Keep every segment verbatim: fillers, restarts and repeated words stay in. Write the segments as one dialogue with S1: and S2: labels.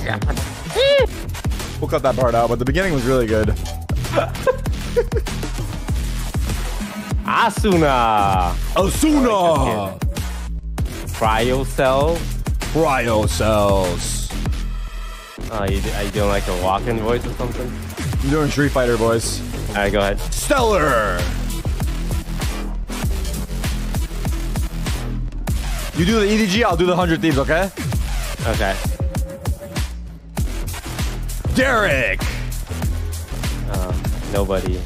S1: We'll cut that part out, but the beginning was really good.
S2: Asuna.
S1: Asuna.
S2: Cryo cells.
S1: Cryo cells.
S2: Oh, you, are you doing like a walk-in voice or something?
S1: I'm doing Street Fighter, boys.
S2: All right, go ahead.
S1: Stellar. You do the E D G, I'll do the one hundred Thieves, okay?
S2: Okay.
S1: Derek.
S2: Uh, nobody.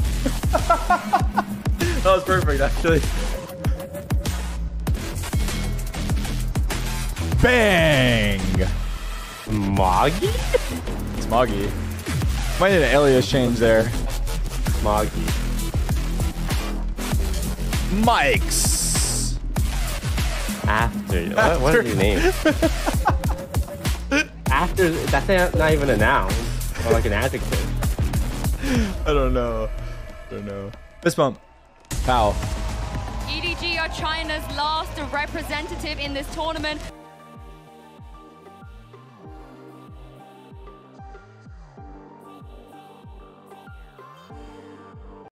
S1: That was perfect, actually. Bang!
S2: Moggy?
S1: It's Moggy. Might need an alias change there.
S2: Moggy.
S1: Mike's.
S2: After. What, what is his name? After. That's not, not even a noun. Or like an adjective.
S1: I don't know. I don't know. Fist bump. Pow.
S3: E D G are China's last representative in this tournament.